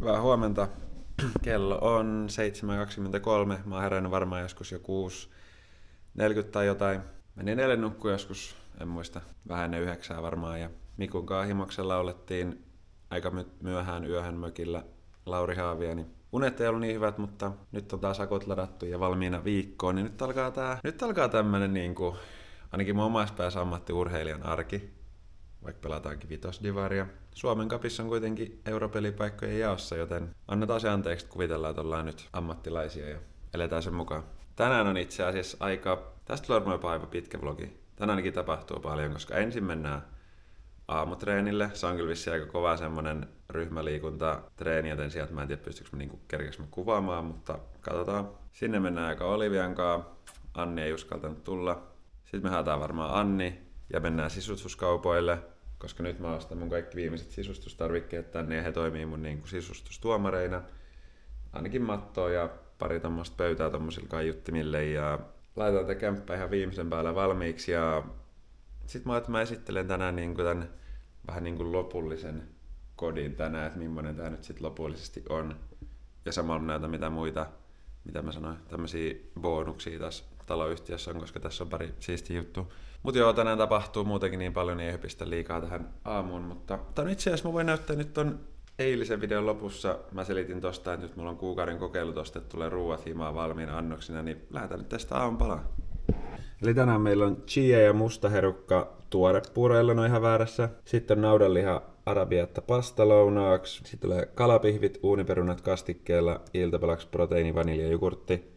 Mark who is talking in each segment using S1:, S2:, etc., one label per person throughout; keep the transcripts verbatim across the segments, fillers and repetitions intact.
S1: Hyvää huomenta. Kello on seitsemän kaksikymmentäkolme. Mä oon herännyt varmaan joskus jo kuusi neljäkymmentä tai jotain. Menin eilen nukkuun joskus, en muista, vähän ennen yhdeksää varmaan. Ja Mikun kanssa Himoksella laulettiin aika myöhään yöhön mökillä Lauri Haavia. Niin unet ei ollut niin hyvät, mutta nyt on taas akut ladattu ja valmiina viikkoon. Niin nyt alkaa tää, nyt alkaa tämmönen niinku, ainakin mun omassa päässä ammattiurheilijan arki. Vaikka pelataankin vitosdivaria. Suomen Cupissa on kuitenkin europelipaikkojen jaossa, joten annetaan se anteeksi, että kuvitellaan, että ollaan nyt ammattilaisia ja eletään sen mukaan. Tänään on itse asiassa aika, tästä tulee varmaan jopa pitkä vlogi. Tänään ainakin tapahtuu paljon, koska ensin mennään aamutreenille. Se on kyllä vissiin aika kova semmonen ryhmäliikuntatreeni, joten sieltä mä en tiedä pystyykö mä niinku kerkeks mä kuvaamaan, mutta katsotaan. Sinne mennään aika Olivian kanssa. Anni ei uskaltanut tulla. Sitten me haetaan varmaan Anni ja mennään sisustuskaupoille, koska nyt mä ostan mun kaikki viimeiset sisustustarvikkeet tänne ja he toimii mun niinku sisustustuomareina. Ainakin mattoa ja pari tommoista pöytää tommosilla kaiuttimille ja laitetaan tätä kämppää ihan viimeisen päällä valmiiksi ja sit mä, että mä esittelen tänään niinku tän vähän niinku lopullisen kodin tänään, että millainen tää nyt sit lopullisesti on. Ja samalla näitä mitä muita, mitä mä sanoin, tämmösiä bonuksia tässä taloyhtiössä on, koska tässä on pari siistiä juttua. Mut joo, tänään tapahtuu muutenkin niin paljon, niin ei hypistä liikaa tähän aamuun, mutta tän itse asiassa mä voin näyttää nyt ton eilisen videon lopussa. Mä selitin tosta, että nyt mulla on kuukauden kokeilu tosta, että tulee ruuat himaan valmiina annoksina, niin lähdetään nyt tästä aamupalaa. Eli tänään meillä on chia ja musta herukka tuorepuuroilla, no ihan väärässä. Sitten on naudanliha arabiatta pastalounaaksi. Sitten tulee kalapihvit, uuniperunat kastikkeella, iltapalaksi proteiini, vanilja, jogurtti.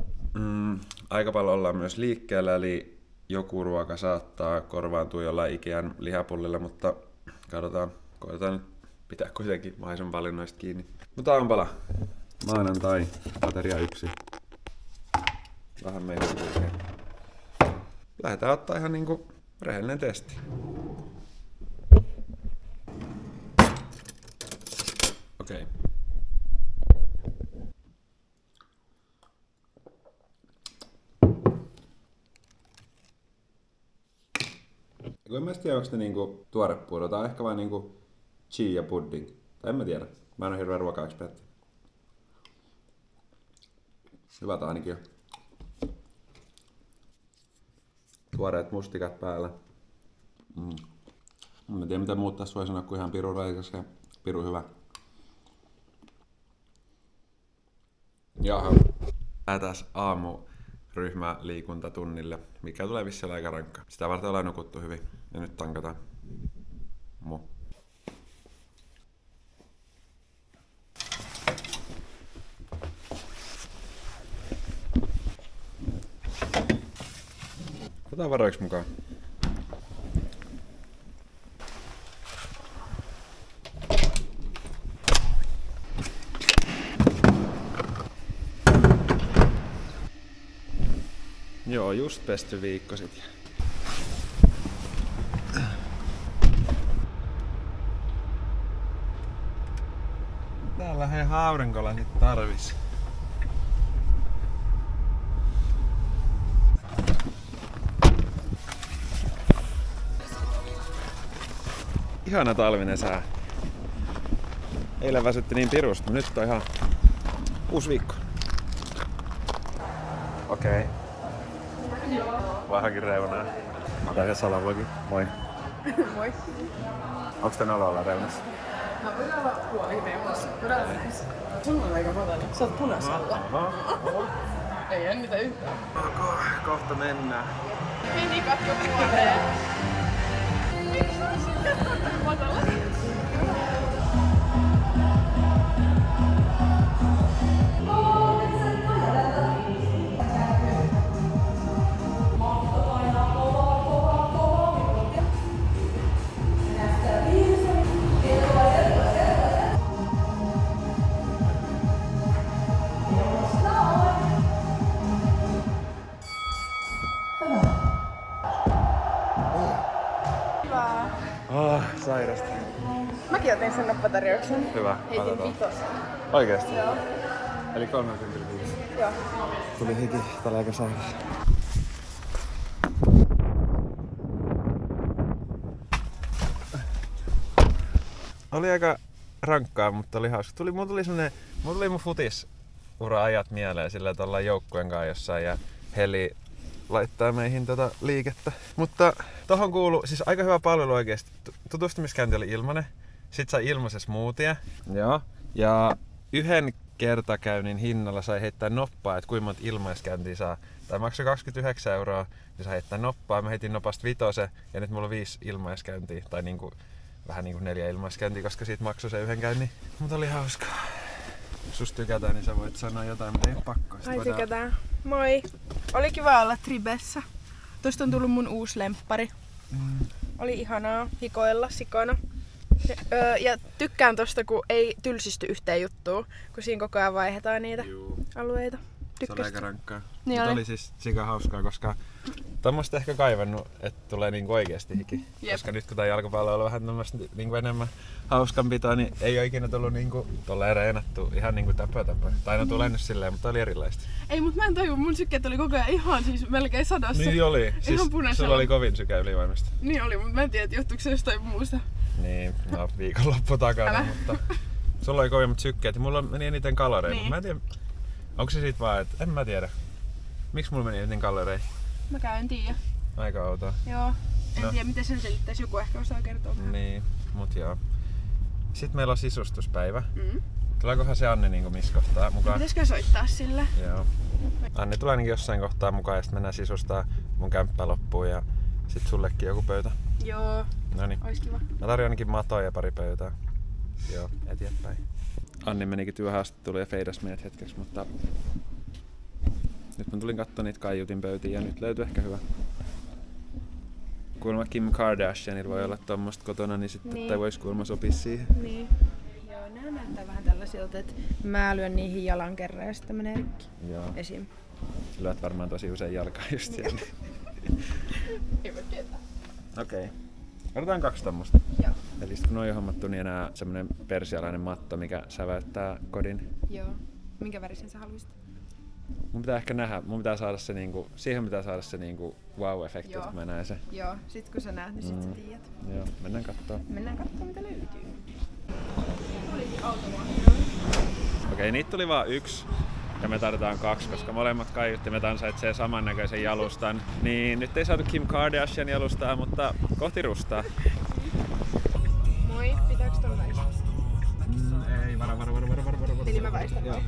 S1: Mm, aika paljon ollaan myös liikkeellä, eli joku ruoka saattaa korvaantua jollain Ikean lihapullilla, mutta katsotaan, koitetaan nyt pitää kuitenkin mahdollisimman valinnoista kiinni. Mutta aamupala. Maanantai, ateria yksi. Vähän meidän kulkee. Lähdetään ottaa ihan niinku rehellinen testi. Okei. Okay. En mä tiedä, onko ne niinku tuorepuuro tai ehkä vain niinku chia pudding. Tai en mä tiedä. Mä en ole hirveän ruoka-ekspertti. Hyvä tää ainakin jo. Tuoreet mustikat päällä. Mm. En tiedä mitä muut tässä voi sanoa kuin ihan pirun raikas ja pirun hyvä. Jaha. Lähdetään aamu ryhmäliikuntatunnille, mikä tulee vissiin aika rankka. Sitä varten ollaan nukuttu hyvin. Ja nyt tankataan. Mu. Otetaan varoiksi mukaan. Joo, just pesty viikko sitten. Täällä hei aurinkolasit tarvis. Ihana talvinen sää. Eilen väsytti niin pirusta, mutta nyt on ihan uusi viikko. Okei. Okay. Vähänkin reunaa. Mä otan yhdessä Salavlogi. Moi.
S2: Moi.
S1: Onks tän olo olla reunassa?
S2: Mä voin olla puoli reunassa. Todella reunassa. Sulla on aika matala. Sä oot punaisella. Ei jännitä yhtään.
S1: Ko kohta mennään.
S2: Meni katso puoleen. Miksi sä oot matala?
S1: Oh, sairasta.
S2: Mäkin otin sen nappatarjouksen.
S1: Hyvä,
S2: Heitin
S1: katsotaan.
S2: vitosen.
S1: Oikeesti?
S2: Joo.
S1: Eli kolmekymmentäviisi.
S2: Joo.
S1: Tuli hiki, tää oli aika sairas. Oli aika rankkaa, mutta oli hauska. Tuli, mulla tuli semmonen, mulla tuli mun futisura-ajat mieleen sillä, että ollaan joukkueen kanssa jossain ja Heli laittaa meihin tota liikettä. Mutta tohon kuuluu siis aika hyvä palvelu oikeesti. Tutustumiskäynti oli ilmanen. Sit sai ilmaisen smoothie. Joo. Ja yhden kertakäynnin hinnalla sai heittää noppaa, että kuinka monta ilmaiskäyntiä saa. Tai maksoi kaksikymmentäyhdeksän euroa, niin sai heittää noppaa. Mä heitin nopasta vitose ja nyt mulla on viisi ilmaiskäyntiä. Tai niinku, vähän niinku neljä ilmaiskäyntiä, koska siitä maksoi se yhden käynnin. Mutta oli hauskaa. Jos susta tykätään, niin sä voit sanoa jotain, mutta ei oo pakko.
S2: Ai tykätään. Moi. Oli kiva olla Tribessä. Tuosta on tullut mun uusi lemppari. Mm. Oli ihanaa hikoilla sikana. Ja, öö, ja tykkään tosta, kun ei tylsisty yhteen juttuun, kun siinä koko ajan vaihdetaan niitä Juu. alueita.
S1: Tykkäsit? Se oli aika rankkaa.
S2: Niin oli.
S1: oli siis sika hauskaa, koska tommoista ehkä kaivannut, että tulee niinku oikeesti hiki. Jep. Koska nyt kun tää jalkapallo on vähän tommoista niinku enemmän hauskanpitoa, niin ei oo ikinä tullut niinku tolleen reenattu ihan niinku täpö täpö. Tai no tulee nyt silleen, mutta oli erilaista.
S2: Ei, mut mä en tajua, mun sykkeet oli koko ajan ihan siis melkein sadassa.
S1: Niin oli. Siis sulla oli kovin syke ylivoimasta.
S2: Niin oli, mutta mä en tiedä, johtuuko se jostain muusta.
S1: Niin, no viikonloppu takana, mutta sulla oli kovimmat sykkeet ja mulla meni eniten kaloreja, niin. Mutta mä en tiedä, onko se sit vaan, että en mä tiedä. Miksi mulla meni eniten kaloreja?
S2: Mäkään en tiedä.
S1: Aika outoa.
S2: Joo, en no. tiedä miten sen selittäisi, joku ehkä osaa kertoa.
S1: Niin, mut joo. Sitten meillä on sisustuspäivä.
S2: Mm.
S1: Tuleekohan se Anne niinku missä kohtaa mukaan?
S2: Pitäisikö soittaa sille?
S1: Joo. Anne tulee ainakin jossain kohtaa mukaan ja sitten mennään sisustaa mun kämppä loppuun ja sit sullekin joku pöytä.
S2: Joo.
S1: Noniin.
S2: Ois kiva.
S1: Mä tarjoan ainakin matoa ja pari pöytää. Joo, eteenpäin. Anni menikin työhaastatteluun ja feidas meidät hetkeksi, mutta nyt mä tulin katsoa niitä kaiutin pöytiä ja nyt löytyy ehkä hyvä. Kuulemma Kim Kardashianilla voi olla tommoista kotona, niin sitten niin. Tai vois kuulemma sopia siihen.
S2: Niin. Joo, nää näyttää vähän tällaisilta, että mä lyön niihin jalan kerran ja sitten menee rikki.
S1: Joo.
S2: Esim.
S1: Lyöt varmaan tosi usein jalkaa just siellä.
S2: Ei voi tietää.
S1: Okei. Okay. Otetaan kaksi tommosta.
S2: Joo.
S1: Eli kun noi on hommattu, niin enää semmonen persialainen matto, mikä säväyttää kodin.
S2: Joo. Minkä värisen sä haluisit?
S1: Mun pitää ehkä nähdä, mun pitää saada se niinku, siihen pitää saada se niinku wow-efekti, että mä näen se.
S2: Joo, sit kun sä näet, niin sit mm. sä tiedät.
S1: Joo, mennään kattoo.
S2: Mennään kattoo mitä löytyy.
S1: Okei, okay, niitä tuli vaan yksi. Ja me tarvitaan kaksi, koska molemmat kaiuttimet ansaitsee samannäköisen jalustan. Niin nyt ei saatu Kim Kardashian jalustaa, mutta kohti rustaa.
S2: Moi, pitääks ton väistää?
S1: Mm, ei, varo, varo, varo, varo, varo, varo.
S2: Eli mä väistän.
S1: Joo.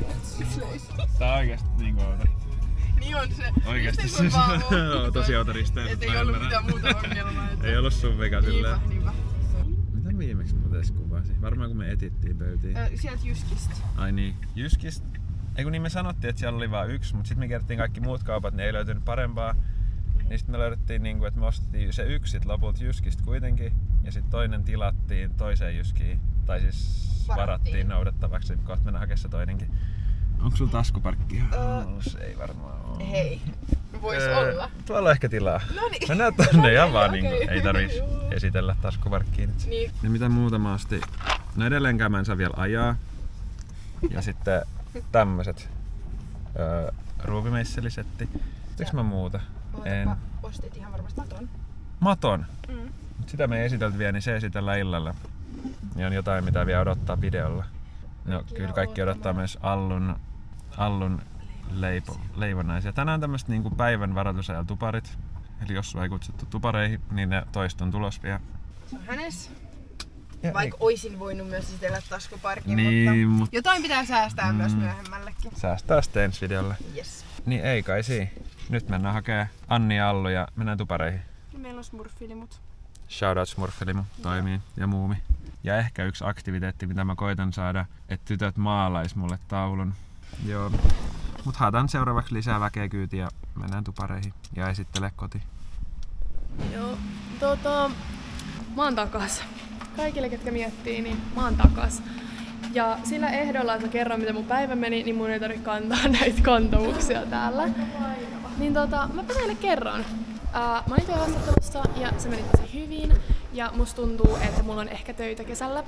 S1: Tää on oikeesti niinku outo.
S2: Niin on se.
S1: Oikeesti se on tosi outo risteys.
S2: Et ei ollut mitään muuta ongelmaa.
S1: Ei ollut sun vika silleen.
S2: Niinpä, niinpä.
S1: Mitä viimeksi mä tässä kuvasin? Varmaan kun me etittiin pöytiin.
S2: Ö, sieltä Jyskistä.
S1: Ai niin, Jyskistä. Ei kun niin me sanottiin, että siellä oli vain yksi, mutta sitten me kerrottiin kaikki muut kaupat, niin ei löytynyt parempaa. Mm-hmm. Niin sitten me löydettiin, niin kuin, että me ostettiin se yksi sit lopulta Jyskistä kuitenkin. Ja sitten toinen tilattiin toiseen Jyskiin. Tai siis varattiin, varattiin noudettavaksi, niin kohta mennään hakemaan se toinenkin. Onko sulla taskuparkki?
S2: Uh,
S1: ei varmaan ole.
S2: Hei, vois öö, olla.
S1: Tuolla on ehkä tilaa.
S2: Noniin.
S1: Mennään tonne ja vaan, okay. Niin ei tarvitse esitellä taskuparkkiin.
S2: Niin.
S1: Ja mitä muuta mä ostin? No edelleenkään mä en saa vielä ajaa. Ja sitten tämmöset öö, ruuvimeisselisetti. Teekö mä muuta? En.
S2: Ostit ihan varmasti maton.
S1: Maton?
S2: Mm.
S1: Sitä me ei esitelty vielä, niin se esitellään illalla. Ja on jotain mitä vielä odottaa videolla. No kyllä kaikki odottaa myös Allun, Allun leipo, leivonnaisia. Tänään on tämmöset niinku päivän varoitusajalla tuparit. Eli jos sua ei kutsuttu tupareihin, niin ne toista on tulos vielä.
S2: Se on hänes. Ja vaikka ei. Oisin voinut myös esitellä taskuparkin,
S1: niin,
S2: mutta, mutta jotain pitää säästää mm. myös myöhemmällekin.
S1: Säästää sitten ensi videolle.
S2: Yes.
S1: Niin ei kai siinä. Nyt mennään hakemaan Anni ja Allu ja mennään tupareihin.
S2: Ja meillä on smurfilimut.
S1: Shoutout smurfilimu toimii ja muumi. Ja ehkä yksi aktiviteetti, mitä mä koitan saada, että tytöt maalais mulle taulun. Joo. Mut haetaan seuraavaksi lisää väkeä kyytiin ja mennään tupareihin ja esittele koti.
S2: Joo, tota, mä oon takas. Kaikille, ketkä miettii, niin mä oon takas. Ja sillä ehdolla, että mä kerron, miten mun päivä meni, niin mun ei tarvitse kantaa näitä kantamuksia täällä. Niin tota, mä teille kerron. Uh, mä olin työhaastattelussa ja se meni tosi hyvin. Ja musta tuntuu, että mulla on ehkä töitä kesällä.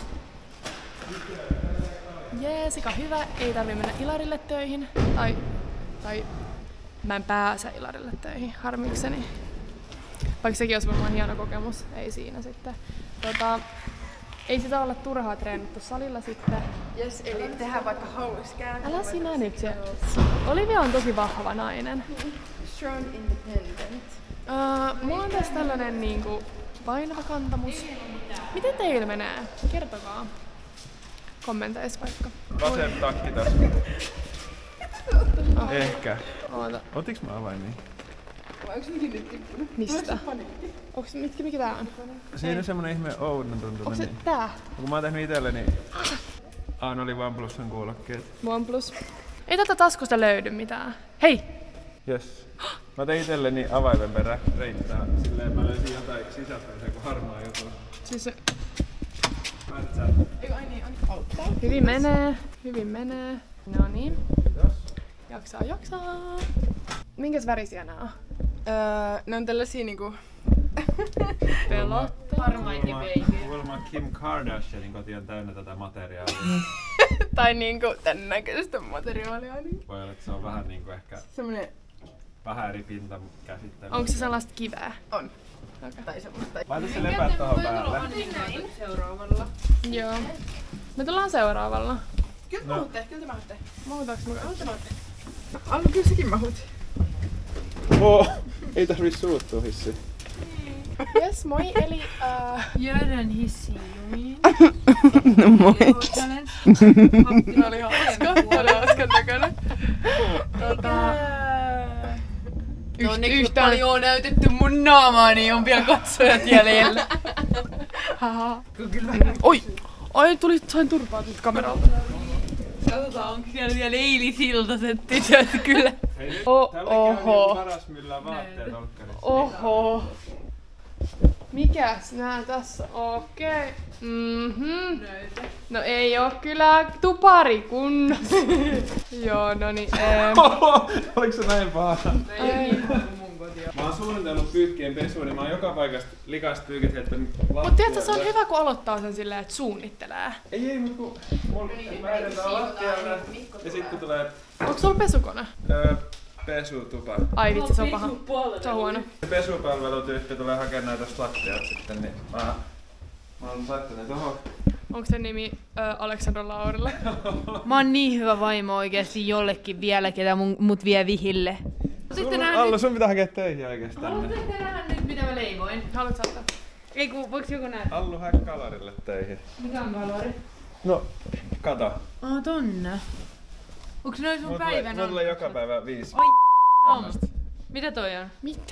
S2: Jee, sika hyvä. Ei tarvii mennä Ilarille töihin. Tai, tai mä en pääse Ilarille töihin, harmikseni. Vaikka sekin olisi varmaan hieno kokemus. Ei siinä sitten. Tota, ei sitä olla turhaa treenattu salilla sitten.
S3: Jes, eli tehdään vaikka hauskää.
S2: Älä sinä nyt se. Olivia on tosi vahva nainen.
S3: Strong independent.
S2: Uh, mulla on tässä tällainen niinku painava kantamus. Miten teillä menee? Kertokaa. Kommenteis vaikka.
S1: Vasen takki tässä. Oh. Ehkä.
S2: Oota.
S1: Otiks mä avaimin?
S3: Vai onks mihin nyt tippunut?
S2: Mistä? Onks mitkä mikä tää on?
S1: Siinä on semmonen ihme oudon tuntunen.
S2: Onks se
S1: niin.
S2: tää?
S1: Kun mä oon tehnyt itelleni... Ah, ne oli OnePlusen kuulokkeet.
S2: OnePlus. Ei tätä taskusta löydy mitään. Hei!
S1: Jes. Mä tein itselleni avaimen perä reittää. Silleen mä löysin jotain sisältöä kuin harmaa juttu.
S2: Siis se...
S1: Mätsää.
S3: Eikö ai niin, auttaa?
S2: Hyvin menee. Hyvin menee. No niin.
S1: Kiitos.
S2: Jaksaa, jaksaa. Minkäs värisiä nää on?
S3: Öö, ne on tällaisia niinku...
S2: Pelottavia.
S4: Harmain ja baby.
S1: Kuulemma Kim Kardashianin koti on täynnä tätä materiaalia.
S3: tai niinku tän näköistä materiaalia. Niin.
S1: Voi olla, että se on vähän niinku ehkä
S3: Semmonen
S1: vähän eri pinta käsittely.
S2: Onko se sellaista kiveä?
S3: on.
S2: Okay.
S3: Tai semmoista.
S1: Laita se lepää tohon päälle.
S4: Seuraavalla.
S2: Joo. Me tullaan seuraavalla.
S3: Kyllä
S1: No.
S3: mahutte, kyllä te mahutte.
S2: Mahutaanko me?
S3: Kyllä te mahutte. Allu, kyllä säkin mahut.
S1: Oh, ei tarvii suuttua hissi.
S2: Yes, moi. Eli uh,
S4: Jöden hissijumiin.
S3: No moi.
S2: ne oli hauska. Ne oli hauskan näköinen. Tota,
S4: No
S2: yht-
S4: ne
S2: yhtään-
S4: paljon on näytetty mun naamaa, niin on vielä katsojat jäljellä.
S2: Haha. Oi! Ai, tuli, sain turpaa tältä kameralta.
S4: Katsotaan, onko siellä vielä eilisiltaiset tytöt kyllä.
S1: Hei nyt,
S2: O-
S1: tällekin on
S2: oho.
S1: niinku paras myllää vaatteet olkkarissa.
S2: Oho. Mikäs nää tässä? Okei. Okay. Mhm. No ei oo kyllä tupari kunnossa. Joo, no niin. Ähm.
S1: Oliko se näin paha?
S2: Ai.
S1: Mä oon suunnitellut pyykkien pesuun, niin mä oon joka paikasta likasta pyykit heittänyt lattialle.
S2: Mut tiedätkö, se on hyvä kun aloittaa sen silleen, että suunnittelee.
S1: Ei, ei, mut kun mulla mä heitän lattialle ja sit kun tulee
S2: Onko sulla pesukone?
S1: öö, pesutupa.
S2: Ai vitsi, se on paha. Se on huono.
S1: Pesupalvelutyyppi tulee hakemaan näitä lattiat sitten, niin mä, mä oon laittanut ne tohon.
S2: Onko sen nimi ö, Aleksandra Laurila?
S4: Mä oon niin hyvä vaimo oikeesti jollekin vielä, ketä mun, mut vie vihille.
S1: Sun, Allu, sun pitää hakea töihin oikeastaan.
S4: Haluatteko te nähdä nyt mitä mä leivoin?
S2: Haluatko saattaa?
S4: Ei ku, voiks joku nähdä?
S1: Allu, hae kalarille töihin.
S4: Mikä on kalori?
S1: No, kato.
S4: Aa tonne. Onks noi sun
S1: Mulla tulee,
S4: päivän
S1: mulla tulee joka päivä viisi.
S4: Ai no. Mitä toi on?
S2: Mitä?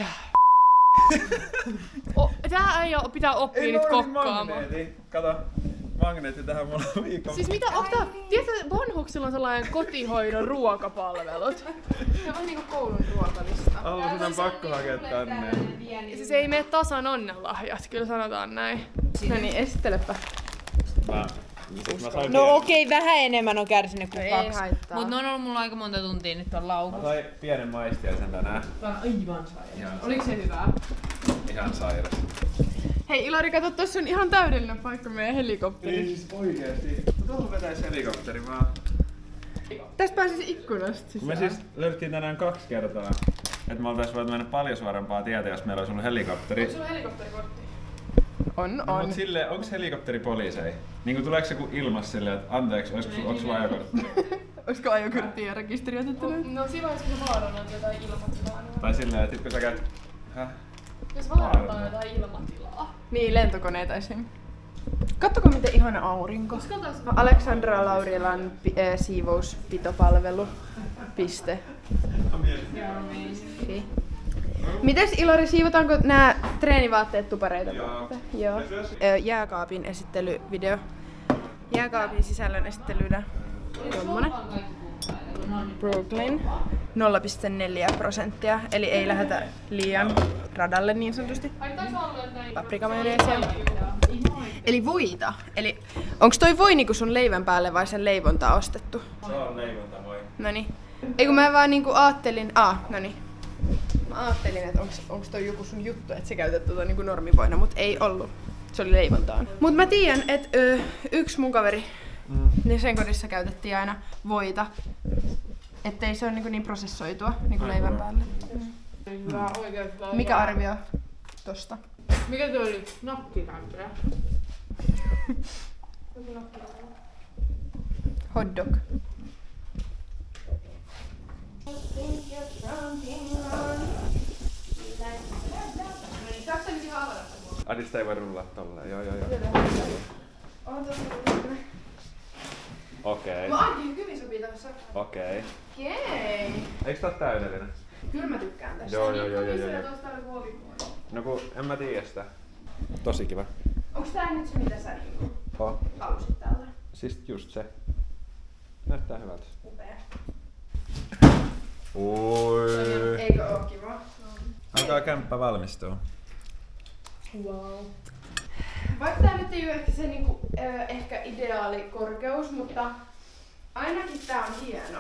S2: o, tää ei oo, pitää oppia
S1: Ei
S2: nyt
S1: noin
S2: kokkaamaan.
S1: magneetti. Kato, magneetti tähän mulla on viikon.
S2: Siis mitä, onko tää, tiedätkö, vanhuksilla on sellainen kotihoidon ruokapalvelut?
S3: Se on vähän niinku koulun ruokalista.
S1: Allu, sun on pakko hakea tänne.
S2: Siis ei mene tasan onnenlahjat, kyllä sanotaan näin.
S3: No niin, esittelepä.
S1: Mä, siis mä sain
S4: No okei, okay, vähän enemmän on kärsinyt kuin
S3: No ei
S4: kaksi.
S3: haittaa.
S4: Mut ne on ollut mulla aika monta tuntia nyt on
S1: Mä
S4: laukussa.
S1: sain pienen maistiaisen tänään.
S4: Tää on aivan sairas.
S1: Ihan,
S2: Oliko se hyvää?
S1: ihan sairas.
S3: Hei Ilari, kato, tossa on ihan täydellinen paikka meidän helikopteri.
S1: Niin siis oikeesti. Tuohon vetäis helikopteri vaan.
S3: Tästä pääsis ikkunasta
S1: Kun me
S3: sisään.
S1: siis löydettiin tänään kaksi kertaa, että me oltais voitu mennä paljon suorempaa tietä, jos meillä olisi ollut helikopteri.
S2: Onko sulla helikopterikortti?
S3: On,
S1: No,
S3: on.
S1: mut silleen, onks helikopteri poliisei? Niinku tuleeko se joku ilmas silleen, että anteeksi, olisiko su- onks sulla ajokortti?
S3: Olisiko ajokortti ja rekisteri otettu nyt?
S2: No silloin jos se vaarantaa jotain ilmatilaa.
S1: Tai silleen, että sit kun sä käyt... Häh?
S2: Jos vaarantaa jotain ilmatilaa.
S3: Niin, lentokoneita esim. Kattoko miten ihana aurinko. No, Aleksandra Laurilan pi- äh, siivouspitopalvelu. Piste. Okei. Mites Ilari, siivotaanko nämä treenivaatteet tupareita?
S1: Joo.
S3: Joo. Ö, Jääkaapin esittelyvideo. Jääkaapin sisällön esittelynä. Tommonen. Brooklyn. nolla pilkku neljä prosenttia, eli ei lähetä liian radalle niin sanotusti. Paprikamajoneesia. Eli voita. Eli onks toi voi niinku sun leivän päälle vai sen leivontaa ostettu?
S1: Se on leivonta voi.
S3: Noniin. Ei kun mä vaan niinku aattelin... Aa, noniin. Mä aattelin, että onks, onks toi joku sun juttu, että sä käytät tota niinku normivoina, mut ei ollut. Se oli leivontaan. Mut mä tiedän, että ö, yksi mun kaveri,
S1: Mm.
S3: niin sen kodissa käytettiin aina voita. Ettei se ole niinku niin prosessoitua niinku leivän päälle.
S4: Hyvä, oikeesti.
S3: Mikä arvio tosta?
S4: Mikä toi oli? Nakkikämpyrä.
S3: Hot dog.
S1: Adista ei voi rullaa tolleen, joo joo joo. Okei.
S3: Mä ainakin hyvin sopii tossa.
S1: Okei.
S3: Okei.
S1: Eiks tää oo täydellinen?
S3: Kyllä mä tykkään tästä.
S1: Joo joo joo joo joo. No kun en mä tiedä sitä. Tosi kiva.
S3: Onks tää nyt se mitä sä niinku
S1: Oh.
S3: halusit täältä?
S1: Siis just se. Näyttää hyvältä.
S3: Upea.
S1: Oi.
S3: Eikö oo kiva?
S1: Alkaa kämppä valmistua.
S3: Wow. Vaikka tää nyt ei oo ehkä se niinku, ö, ehkä ideaali korkeus, mutta ainakin tää on hieno.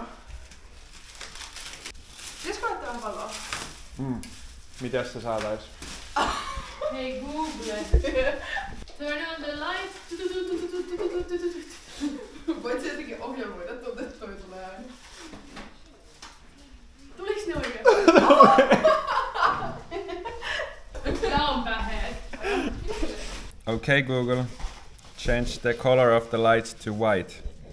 S3: Pitäisikö laittaa vähän valoa?
S1: Mm. Mitäs se saatais?
S2: Hei Google. Turn on the lights.
S3: Voit sä jotenkin ohjelmoida tuolta, että toi tulee aina.
S2: Tuliks ne oikeesti? Tää on päheet.
S1: Okay Google, change the color of the lights to white.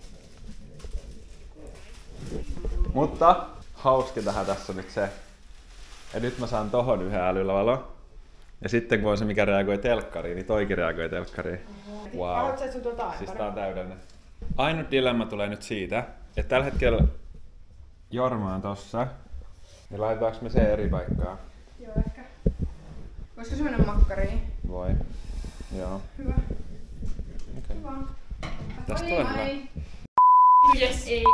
S1: Mutta hauskintahan tässä on nyt se, ja nyt mä saan tohon yhden älylavalo. Ja sitten kun on se mikä reagoi telkkariin, niin toikin reagoi telkkariin. Wow.
S3: Haluatko sä, että sun tuo taaempana?
S1: Siis tää on täydellinen. Ainut dilemma tulee nyt siitä, että tällä hetkellä Jorma on tossa. Niin laitetaanko me se eri paikkaan?
S3: Joo, ehkä. Voisiko se mennä makkariin?
S1: Voi. Joo.
S3: Hyvä.
S1: Okay.
S3: Hyvä.
S1: Tästä tulee hyvä.
S2: Yes, ei.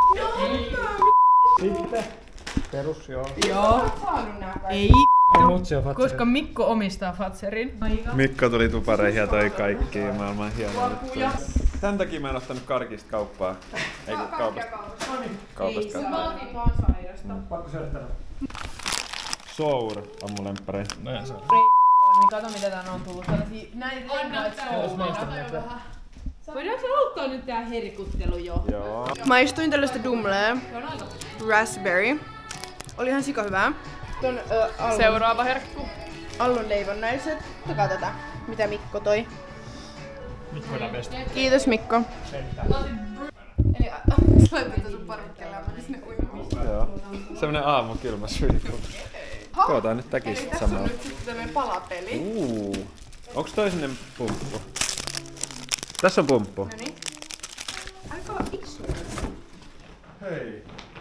S5: Sitten. Perus, joo.
S4: Joo.
S3: Oot saanut nää kaikki?
S4: Ei.
S5: Mutsi on Fatseri.
S4: Koska Mikko omistaa Fatserin.
S1: Mikko tuli tupareihin ja toi kaikki maailman hienoja juttuja. Tän takia mä en ottanut karkista kauppaa. Ei kun kaupasta. Kaupasta karkkia.
S3: Mä oon sairasta.
S5: Pakko syödä tänään.
S1: Sour on mun lemppari.
S5: Näin se on.
S4: Niin kato mitä tän on tullut. Tällaisia näitä renkaita souvaa. Voidaanko se aloittaa nyt tää herkuttelu jo?
S1: Joo.
S3: Maistuin tällaista dumlea. Raspberry. Oli ihan sika hyvää. Ton ö, Allun,
S2: Seuraava herkku.
S3: Allun leivonnaiset. Ottakaa tätä, mitä Mikko toi.
S5: Mikko on best.
S3: Kiitos Mikko.
S5: Sentään.
S3: Eli laitan sun parikkeelle ja mä sinne uimaan.
S1: Joo. Semmonen aamukylmä syypu. Kootaan nyt täkin
S3: Eli
S1: sit
S3: tässä on
S1: samalla.
S3: nyt sitten tämmönen palapeli.
S1: Uu. Onks toi sinne pumppu? Tässä on pumppu.
S3: Noniin. Aika ignorant.
S1: Hei.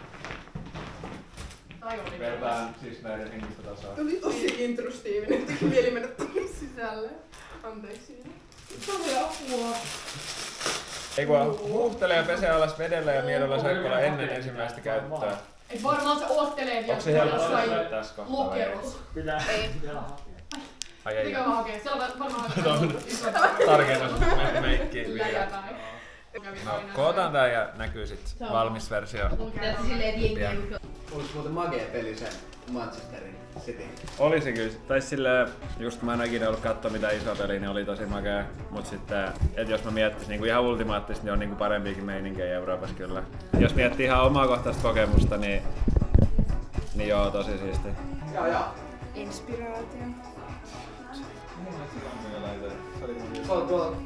S1: Vertaan siis näiden henkistä tasoa.
S3: Tuli tosi intrustiivinen, teki mieli mennä tonne sisälle. Anteeksi. Tuli apua.
S1: Ei kun huuhtelee ja pesee alas vedellä ja miedolla saippualla ennen ensimmäistä käyttöä.
S2: Ei varmaan se oottelee vielä.
S1: Onko se helppo löytää tässä kohtaa? vai ei?
S2: Lokeros.
S5: Pitää.
S3: Ei.
S1: Ai ei.
S2: Mikä mä hakee? Se on varmaan
S1: Tarkennus me- meikki vielä.
S2: läjäpäin.
S1: No, kootaan tää ja näkyy sit valmis versio.
S6: Olis muuten magee peli se Manchesterin City.
S1: Olisi kyllä. Tai silleen, just mä en ikinä ollut katsoa mitään isoa peliä, niin oli tosi makea. Mut sitten, et jos mä miettisin niinku ihan ultimaattisesti, niin on niinku parempiakin meininkejä Euroopassa kyllä. Jos miettii ihan omakohtaista kokemusta, niin, niin joo, tosi siisti.
S6: Joo joo.
S3: Inspiraatio.
S6: Tuolla tuolla.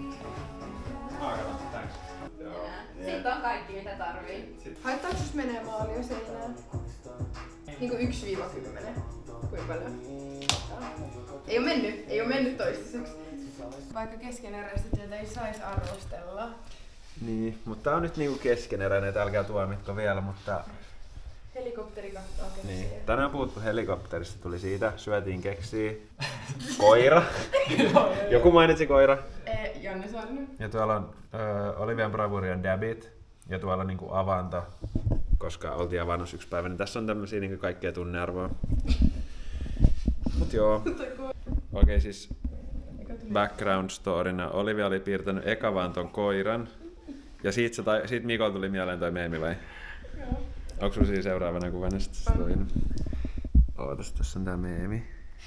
S3: Sitten on kaikki mitä tarvii. Haittaako jos menee maali jo seinään? Niinku yksi viiva kymmenen. Kuinka paljon? Ei oo mennyt, ei oo mennyt toistaiseksi. Vaikka keskeneräistä työtä ei saisi arvostella.
S1: Niin, mutta tää on nyt niinku keskeneräinen, että älkää tuomitko vielä, mutta...
S3: Helikopteri kattoo keksiä.
S1: Niin. Tänään puhuttu helikopterista, tuli siitä, syötiin keksiä. Koira. Joku mainitsi koira.
S3: Ee, Janne Sannu.
S1: Ja tuolla on ö, Olivian Bravurian Dabit. Ja tuolla on niinku avanto, koska oltiin avannus yksi päivä, niin tässä on tämmösiä niinku kaikkea tunnearvoa. Mut joo. Okei okay, siis background storyna Olivia oli piirtänyt eka vaan ton koiran. Ja siitä, se tai, siitä Mikolla tuli mieleen toi meemi vai?
S3: Joo.
S1: Onko sulla siinä seuraavana kuvana sitten toinen? Ootas, tässä on tää meemi.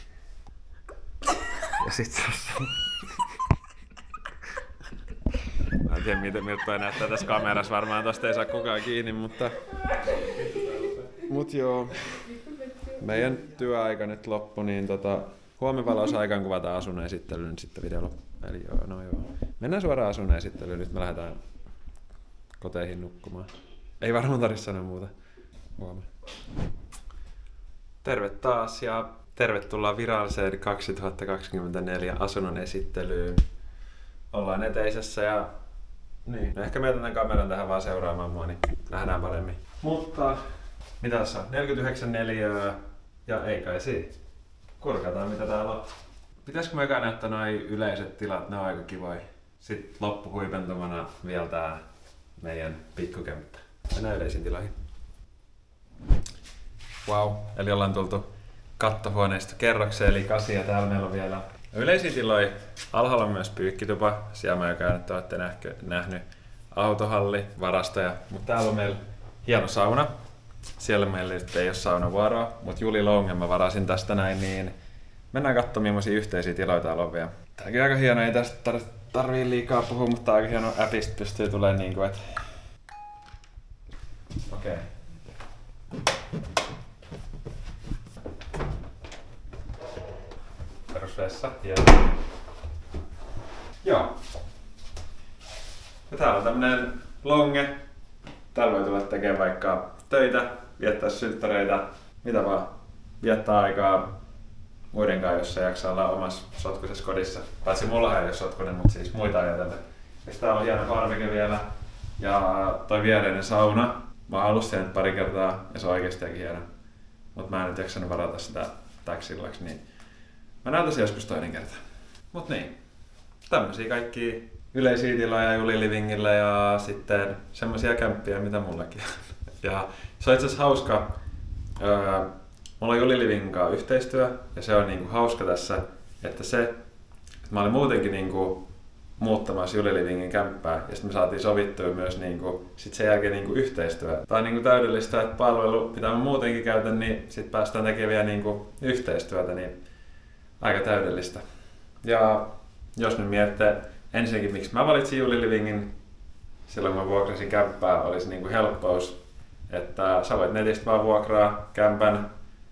S1: Ja sit tässä on... Mä en tiedä miten miltä toi näyttää tässä kamerassa, varmaan tosta ei saa kukaan kiinni, mutta... Mut joo. Meidän työaika nyt loppu, niin tota... Huomenvalossa aikaan kuvataan asunnon esittely, niin sitten video loppu. Eli joo, no joo. Mennään suoraan asunnon esittelyyn. Nyt me lähdetään koteihin nukkumaan. Ei varmaan tarvitse sanoa muuta. Huomenna. Terve taas ja tervetuloa viralliseen kaksituhattakaksikymmentäneljä asunnon esittelyyn. Ollaan eteisessä ja niin. No ehkä mä jätän tämän kameran tähän vaan seuraamaan mua, niin nähdään paremmin. Mutta mitä tässä on? neljäkymmentäyhdeksän neliöä ja ei kai siinä. Kurkataan mitä täällä on. Pitäisikö me eka näyttää noi yleiset tilat? Ne on aika kivoja. Sitten loppuhuipentumana vielä tää meidän pikkukämppä. Mennään yleisiin tiloihin. Wow. Eli ollaan tultu kattohuoneesta kerrokseen, eli kasi, ja täällä meillä on vielä yleisiä tiloja. Alhaalla on myös pyykkitupa, siellä mä joka nyt olette nähnyt autohalli, varastoja, mutta täällä on meillä hieno sauna. Siellä meillä ei ole saunavuoroa, mutta Juli Longen mä varasin tästä näin, niin mennään katsomaan millaisia yhteisiä tiloja täällä on vielä. Tääkin on aika hieno, ei tästä tar- tarvii liikaa puhua, mutta aika hieno appista pystyy tulemaan niin kuin, että okei. Okay. Perusvessa, hieno. Joo. Ja täällä on tämmönen longe. Täällä voi tulla tekemään vaikka töitä, viettää synttäreitä, mitä vaan. Viettää aikaa muiden kanssa, jos se jaksaa olla omassa sotkuisessa kodissa. Paitsi mulla ei ole sotkuinen, mutta siis muita ajatellen. Ja täällä on hieno barbecue vielä. Ja toi viereinen sauna. Mä oon ollut siellä pari kertaa ja se on oikeesti aika hieno. Mut mä en nyt jaksanut varata sitä täksi illaksi, niin mä näytän joskus toinen kerta. Mut niin. Tämmösiä kaikki yleisiä tiloja Juli Livingillä ja sitten semmosia kämppiä mitä mullakin on. Ja se on itse asiassa hauska. Öö, mulla on Juli Livingin kanssa yhteistyö ja se on niinku hauska tässä, että se, että mä olin muutenkin niinku muuttamassa Juli Livingin kämppää ja sitten me saatiin sovittua myös niinku, sit sen jälkeen niinku yhteistyö. Tää on niinku täydellistä, että palvelu, mitä mä muutenkin käytän, niin sit päästään tekemään vielä niinku yhteistyötä, niin aika täydellistä. Ja jos nyt mietitte ensinnäkin, miksi mä valitsin Juli Livingin, silloin kun mä vuokrasin kämppää, olisi niinku helppous, että sä voit netistä vaan vuokraa kämpän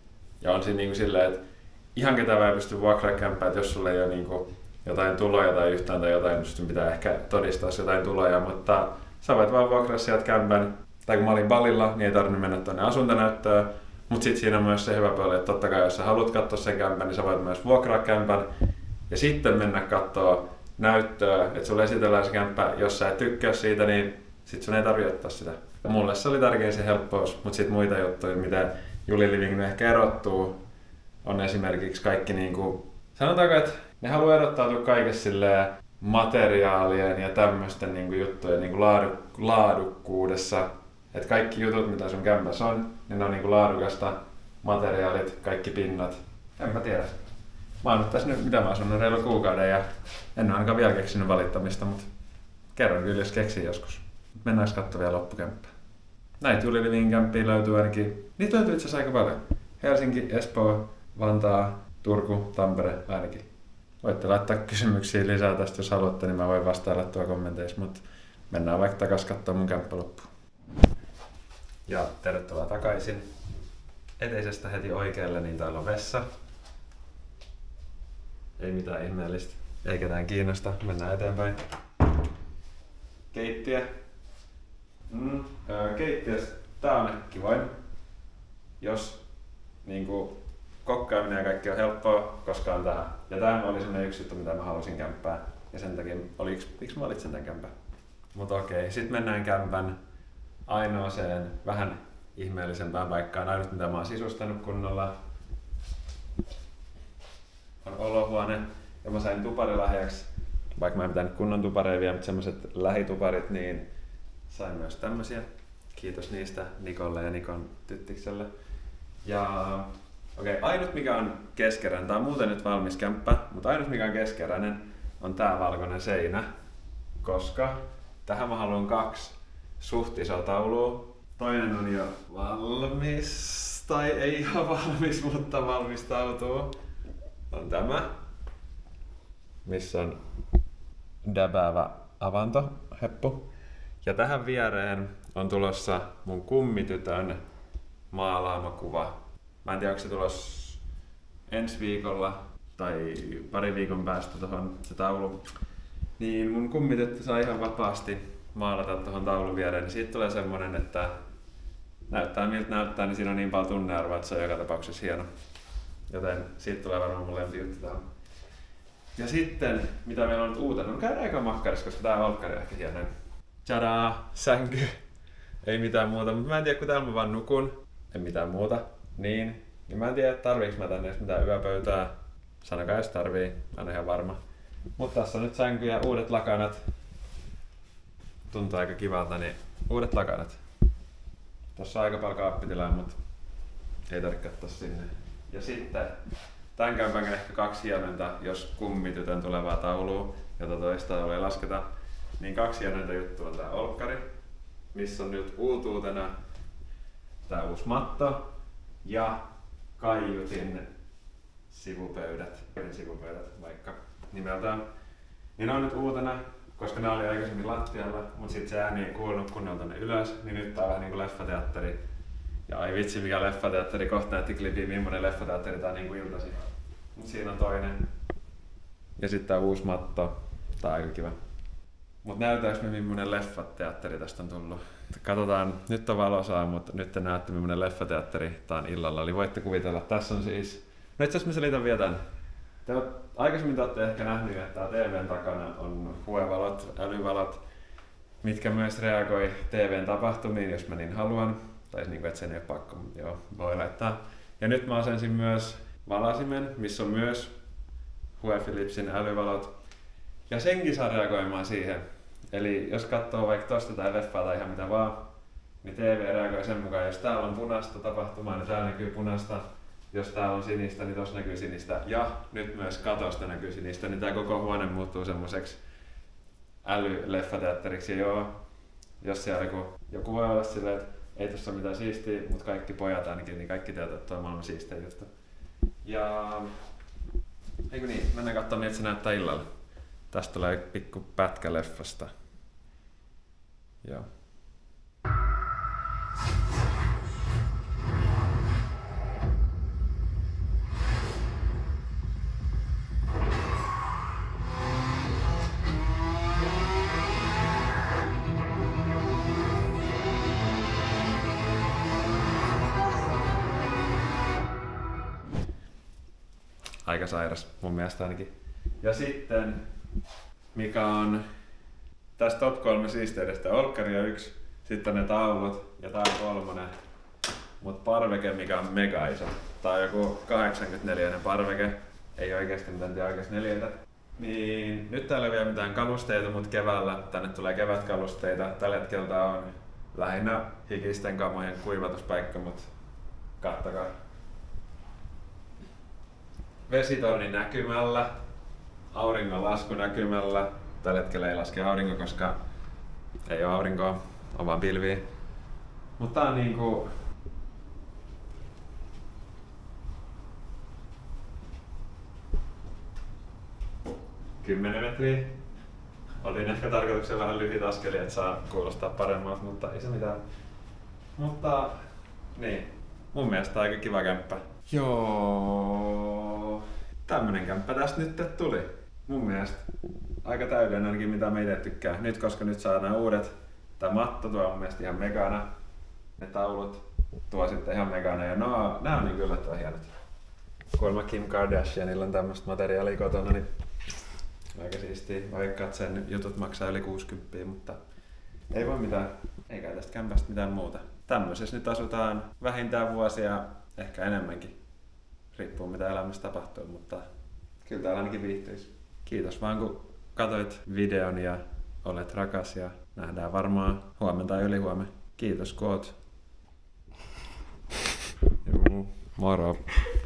S1: ja on siinä niinku silleen, että ihan ketään ei pysty vuokraamaan kämppää, että jos sulla ei ole niinku jotain tuloja tai yhtään tai jotain, niin pitää ehkä todistaa jotain tuloja, mutta sä voit vaan vuokraa sieltä kämpän. Tai kun mä olin Balilla, niin ei tarvinnut mennä tuonne asuntonäyttöön. Mutta sitten siinä on myös se hyvä puoli, että totta kai jos sä haluat katsoa sen kämpän, niin sä voit myös vuokraa kämpän. Ja sitten mennä katsoa näyttöä, että sulle esitellään se kämppä. Jos sä et tykkää siitä, niin sit sun ei tarvitse ottaa sitä. Mulle se oli tärkein se helppous, mutta sitten muita juttuja, mitä Juli Living ehkä erottuu, on esimerkiksi kaikki niinku, sanotaanko, että ne haluaa erottautua kaikessa silleen materiaalien ja tämmöisten niinku juttujen niinku laadu, laadukkuudessa. Et kaikki jutut, mitä sun kämpässä on, niin ne on niinku laadukasta. Materiaalit, kaikki pinnat. En mä tiedä. Mä oon nyt tässä nyt, mitä mä asun, reilu kuukauden ja en ole ainakaan vielä keksinyt valittamista, mutta kerron kyllä, jos keksin joskus. Mennäänkö katsomaan vielä loppukämppää. Näitä Juli Livingin kämppiä löytyy ainakin. Niitä löytyy itse asiassa aika paljon. Helsinki, Espoo, Vantaa, Turku, Tampere ainakin. Voitte laittaa kysymyksiä lisää tästä, jos haluatte, niin mä voin vastailla tuolla kommenteissa, mutta mennään vaikka takas katsomaan mun kämppä loppuun. Ja tervetuloa takaisin. Eteisestä heti oikealle, niin täällä on vessa. Ei mitään ihmeellistä. Ei ketään kiinnosta. Mennään eteenpäin. Keittiö. Mm, öö, keittiössä tää on ehkä kivoin. Jos niinku kokkaaminen ja kaikki on helppoa, koska on tää. Ja tää oli semmonen yksi juttu, mitä mä halusin kämppää. Ja sen takia oli yksi, miksi mä valitsin tän kämpän. Mut okei, sit mennään kämpän ainoaseen vähän ihmeellisempään paikkaan. Ainut mitä mä oon sisustanut kunnolla on olohuone. Ja mä sain tuparilahjaksi, vaikka mä en pitänyt kunnon tupareja vielä, mutta semmoset lähituparit, niin sain myös tämmösiä. Kiitos niistä Nikolle ja Nikon tyttikselle. Ja okei, okay, ainut mikä on keskeräinen, tää on muuten nyt valmis kämppä, mutta ainut mikä on keskeräinen on tää valkoinen seinä, koska tähän mä haluan kaksi suht isoa taulua. Toinen on jo valmis, tai ei ihan valmis, mutta valmistautuu. On tämä, missä on däbäävä avantoheppu. Ja tähän viereen on tulossa mun kummitytön maalaama kuva. Mä en tiedä, onko se tulossa ensi viikolla tai pari viikon päästä tuohon se taulu. niin mun kummityttö saa ihan vapaasti maalata tuohon taulun viereen, niin siitä tulee semmonen, että näyttää miltä näyttää, niin siinä on niin paljon tunnearvoa, että se on joka tapauksessa hieno. Joten siitä tulee varmaan mun lempijuttu tähän. Ja sitten, mitä meillä on nyt uutena, no käydään aika makkarissa, koska tää olkkari on ehkä hienoin. Tjadaa! Sänky! Ei mitään muuta, mutta mä en tiedä, kun täällä mä vaan nukun, en mitään muuta, niin, niin mä en tiedä, tarviiks mä tänne edes mitään yöpöytää. Sanokaa, jos tarvii, mä en ole ihan varma. Mutta tässä on nyt sänky ja uudet lakanat. Tuntuu aika kivalta, niin uudet lakanat. Tossa on aika paljon kaappitilaa, mutta ei tarvitse katsoa sinne. Ja sitten tän kämpän ehkä kaksi hienointa, jos kummitytön tulevaa taulua, jota toista taulua ei lasketa, niin kaksi hienointa juttua on tää olkkari, missä on nyt uutuutena tää uusi matto ja kaiutin sivupöydät, sivupöydät vaikka nimeltään. Niin ne on nyt uutena, koska ne oli aikaisemmin lattialla, mutta sit se ääni ei kuulunut kunnolla tonne ylös, niin nyt tää on vähän niinku leffateatteri. Ja ai vitsi mikä leffateatteri, kohta näytti klipiä millainen leffateatteri tää on niinku iltasi. Mut siinä on toinen. Ja sitten tää uusi matto, tää on aika kiva. Mut näytääks me millainen leffateatteri tästä on tullut? Katsotaan, nyt on valosaa, mutta nyt te näette millainen leffateatteri tää on illalla. Eli voitte kuvitella, tässä on siis... No itse asiassa mä selitän vielä tän. Te oot, aikaisemmin te ootte ehkä nähnyt, että tää T V:n takana on huevalot, älyvalot, mitkä myös reagoi T V:n tapahtumiin, jos mä niin haluan. Tai niin kuin, että sen ei ole pakko, mutta joo, voi laittaa. Ja nyt mä asensin myös valasimen, missä on myös Hue Philipsin älyvalot. Ja senkin saa reagoimaan siihen. Eli jos katsoo vaikka tosta tai leffaa tai ihan mitä vaan, niin T V reagoi sen mukaan, jos täällä on punaista tapahtumaa, niin täällä näkyy punaista. Jos täällä on sinistä, niin tossa näkyy sinistä. Ja nyt myös katosta näkyy sinistä, niin tää koko huone muuttuu semmoiseksi älyleffateatteriksi. Ja joo, jos siellä joku, joku voi olla silleen, että ei tossa ole mitään siistiä, mutta kaikki pojat ainakin, niin kaikki tietää, että toi on maailman siistein juttu. Ja... Eikö niin, mennään katsomaan, miltä se näyttää illalla. Tästä tulee pikku pätkä leffasta. Joo. Aika sairas, mun mielestä ainakin. Ja sitten, mikä on tästä top kolme siisteydestä, olkkari on yksi, sitten ne taulut ja tää on kolmonen. Mut parveke, mikä on mega iso. Tää on joku kahdeksankymmentäneljä parveke, ei oikeesti mitään tiedä oikeesti neljöitä. Niin nyt täällä ei ole vielä mitään kalusteita, mut keväällä tänne tulee kevätkalusteita. Tällä hetkellä tää on lähinnä hikisten kamojen kuivatuspaikka, mut kattokaa. Vesitorni näkymällä, auringon lasku näkymällä. Tällä hetkellä ei laske aurinko, koska ei ole aurinkoa, on vaan pilviä. Mutta tää on niinku... kymmenen metriä. Otin ehkä tarkoituksen vähän lyhyt askeli, että saa kuulostaa paremmalta, mutta ei se mitään. Mutta niin, mun mielestä aika kiva kämppä. Joo, tämmönen kämppä tästä nyt tuli. Mun mielestä aika täydellinen ainakin mitä me itse tykkää. Nyt koska nyt saa nämä uudet, tää matto tuo mun mielestä ihan megana. Ne taulut tuo sitten ihan megana ja nää, nää on niin kyllä tuo hienot. Kuulemma Kim Kardashianilla on tämmöstä materiaalia kotona, niin aika siistiä. Vaikka että sen jutut maksaa yli kuusikymmentä, mutta ei voi mitään, eikä tästä kämpästä mitään muuta. Tämmöisessä nyt asutaan vähintään vuosia, ehkä enemmänkin. Riippuu mitä elämässä tapahtuu, mutta kyllä täällä ainakin viihtyisi. Kiitos vaan kun katsoit videon ja olet rakas ja nähdään varmaan huomenna tai ylihuomenna. Kiitos kun oot. Moro.